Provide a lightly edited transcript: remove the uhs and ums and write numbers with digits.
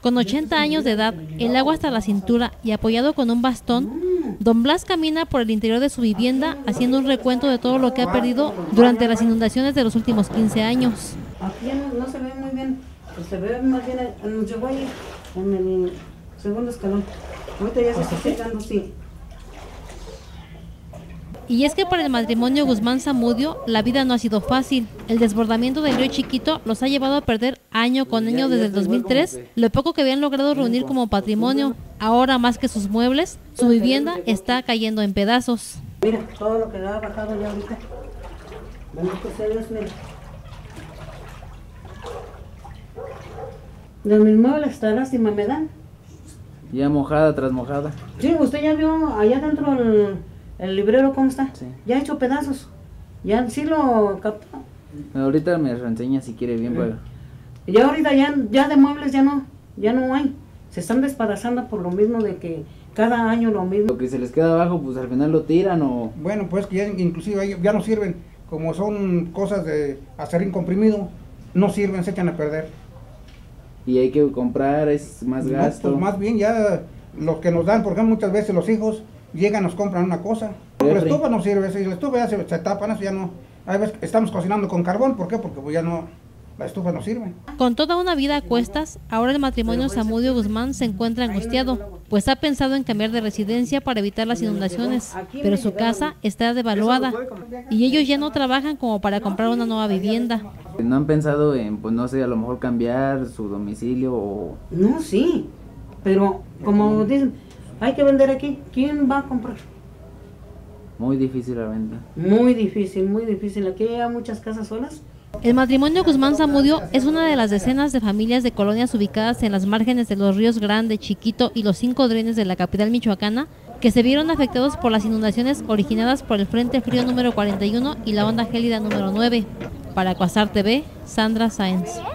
Con 80 años de edad, el agua hasta la cintura y apoyado con un bastón, don Blas camina por el interior de su vivienda haciendo un recuento de todo lo que ha perdido durante las inundaciones de los últimos 15 años. Aquí no se ve muy bien, se ve más bien en el Yoguay, en el segundo escalón. Ahorita ya se está secando, sí. Y es que para el matrimonio Guzmán Zamudio la vida no ha sido fácil. El desbordamiento del río Chiquito los ha llevado a perder año con año desde el 2003 lo poco que habían logrado reunir como patrimonio. Ahora más que sus muebles, su vivienda está cayendo en pedazos. Mira, todo lo que ha bajado ya ahorita. Bendito sea Dios, mira. De mis muebles, esta lástima me dan. Ya mojada tras mojada. Sí, usted ya vio allá dentro el librero cómo está. Sí. Ya hecho pedazos. Ya sí lo captó. Ahorita me reenseña si quiere bien, pero... Y ahorita ya de muebles ya no hay. Se están despedazando por lo mismo de que cada año lo mismo. Lo que se les queda abajo, pues al final lo tiran o... Bueno, pues que ya inclusive ya no sirven. Como son cosas de acerrín comprimido, no sirven, se echan a perder. Y hay que comprar, es más gasto. Pues más bien ya lo que nos dan, por ejemplo, muchas veces los hijos llegan, nos compran una cosa. La estufa no sirve, si la estufa ya se tapan, eso ya no. A veces estamos cocinando con carbón, ¿por qué? Porque pues ya no, la estufa no sirve. Con toda una vida a cuestas, ahora el matrimonio Zamudio Guzmán se encuentra angustiado, pues ha pensado en cambiar de residencia para evitar las inundaciones, pero su casa está devaluada y ellos ya no trabajan como para comprar una nueva vivienda. ¿No han pensado en, pues no sé, a lo mejor cambiar su domicilio o...? No, sí, pero como dicen, hay que vender aquí, ¿quién va a comprar? Muy difícil la venta. Muy difícil, aquí hay muchas casas solas. El matrimonio Guzmán Zamudio es una de las decenas de familias de colonias ubicadas en las márgenes de los ríos Grande, Chiquito y los 5 drenes de la capital michoacana que se vieron afectados por las inundaciones originadas por el Frente Frío número 41 y la onda gélida número 9. Para Cuasar TV, Sandra Sáenz.